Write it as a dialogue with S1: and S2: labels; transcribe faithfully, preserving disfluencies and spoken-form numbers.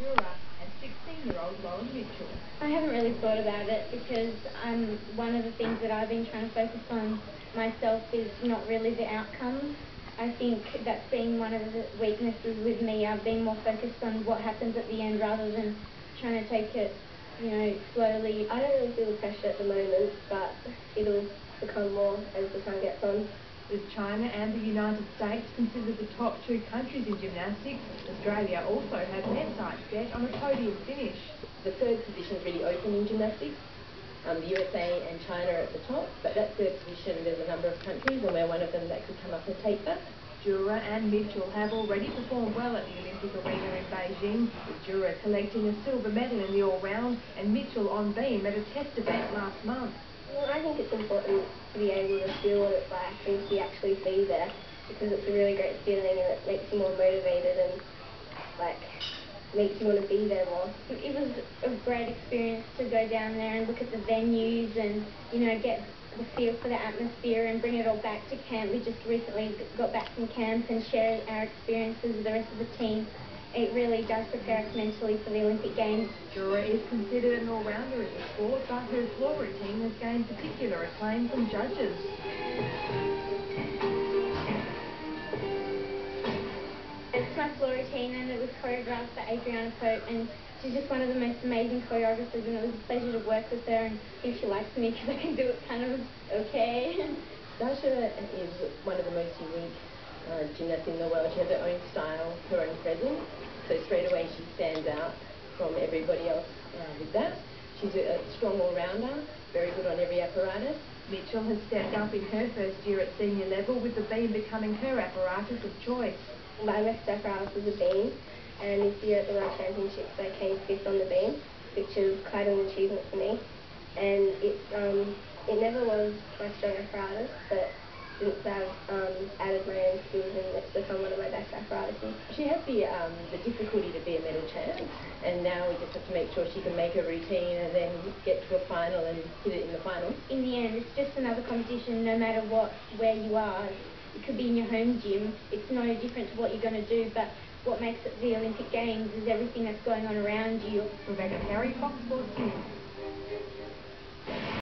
S1: Joura and sixteen-year-old Mitchell.
S2: I haven't really thought about it because um, one of the things that I've been trying to focus on myself is not really the outcomes. I think that's been one of the weaknesses with me. I've been more focused on what happens at the end rather than trying to take it, you know, slowly.
S3: I don't really feel the pressure at the moment, but it'll become more as the time gets on.
S1: With China and the United States considered the top two countries in gymnastics, Australia also has their sights set on a podium finish.
S4: The third position is really open in gymnastics. Um, the U S A and China are at the top, but that third position, there's a number of countries, and we're one of them that could come up and take that.
S1: Joura and Mitchell have already performed well at the Olympic arena in Beijing, with Joura collecting a silver medal in the all-round and Mitchell on beam at a test event last month.
S3: Well, I think it's important to be able to feel what it's like and to actually be there, because it's a really great feeling and it makes you more motivated and like makes you want to be there more.
S2: It was a great experience to go down there and look at the venues and, you know, get the feel for the atmosphere and bring it all back to camp. We just recently got back from camp and shared our experiences with the rest of the team. It really does prepare us mentally for the Olympic Games.
S1: Joura is considered an all-rounder in the sport, but her floor routine has gained particular acclaim from judges.
S2: It's my floor routine and it was choreographed by Adriana Pope, and she's just one of the most amazing choreographers, and it was a pleasure to work with her, and I think she likes me because I can do it kind of okay.
S4: Daria is one of the most unique uh, gymnasts in the world. She has her own style, her own presence, so straight away she stands out from everybody else uh, with that. She's a, a strong all-rounder, very good on every apparatus.
S1: Mitchell has stepped up in her first year at senior level, with the beam becoming her apparatus of choice.
S3: My best apparatus was a beam, and this year at the World Championships I came fifth on the beam, which is quite an achievement for me. And it, um, it never was my strong apparatus, but since I've um, added my own skills and it's become one of my best apparatuses.
S4: She had the, um, the difficulty to be a medal champ, and now we just have to make sure she can make her routine and then get to a final and hit it in the final.
S2: In the end, it's just another competition, no matter what, where you are. It could be in your home gym. It's no different to what you're going to do, but what makes it the Olympic Games is everything that's going on around you.
S1: Rebecca Perry, Fox Sports News.